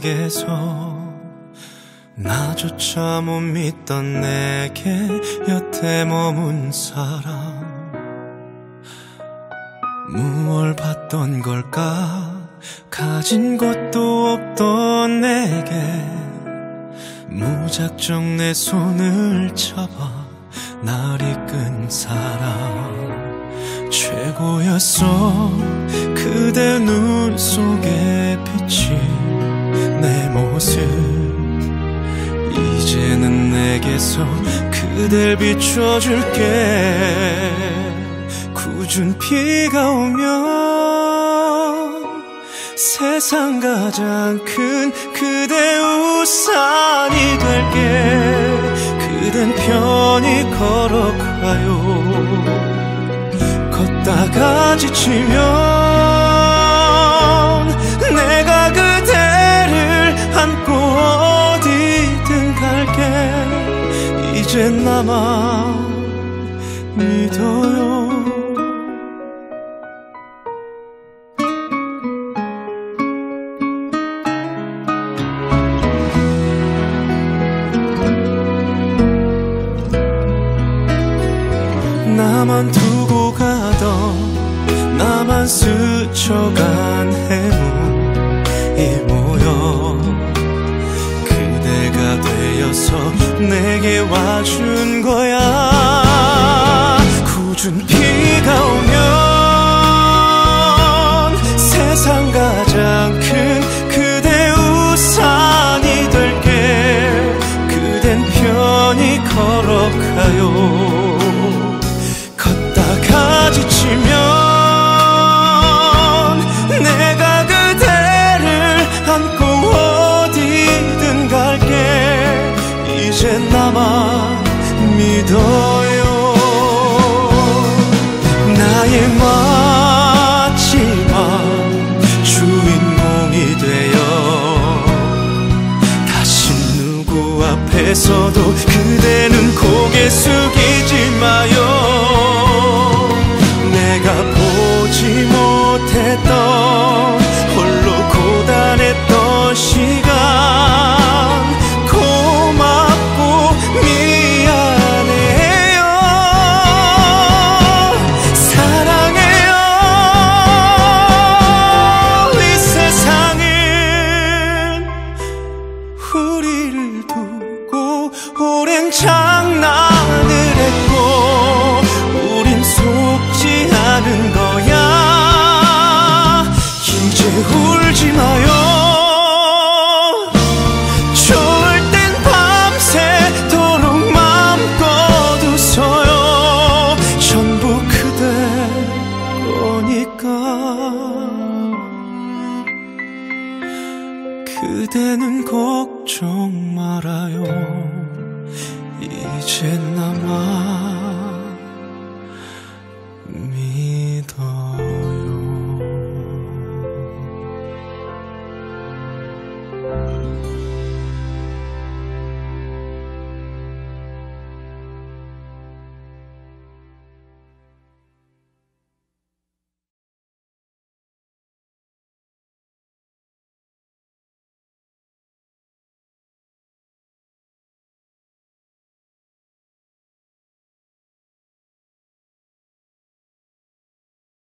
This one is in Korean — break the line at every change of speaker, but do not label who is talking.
내게서 나조차 못 믿던 내게 여태 머문 사람, 무얼 봤던 걸까? 가진 것도 없던 내게 무작정 내 손을 잡아 날 이끈 사람, 최고였어. 그대 눈 속에 비친 내 모습, 이제는 내게서 그댈 비춰줄게. 굳은 비가 오면 세상 가장 큰 그대 우산이 될게. 그댄 편히 걸어가요. 걷다가 지치면 내가 그대를 안고 어디든 갈게. 이젠 나만 믿어요. 나만 두고 가던, 나만 스쳐간 행운이 모여 그대가 되어서 내게 와준 거야. 굳은 비가 오면 세상 가장 큰 그대 우산이 될게. 그댄 편히 걸어가요. 지치면 내가 그대를 안고 어디든 갈게. 이젠 나만 믿어요. 나의 마지막 주인공이 되어 다신 누구 앞에서도 그대는 고개 숙이지 마요. 내가 보지 못했던, 홀로 고단했던 시간, 고맙고 미안해요. 사랑해요. 이 세상은 우리를 두고 오랜 장난을 했고 우린 속지 않은 거야. 이제 울지 마요. 좋을 땐 밤새도록 맘껏 웃어요. 전부 그대 거니까. 그대는 걱정 말아요. 이젠 나만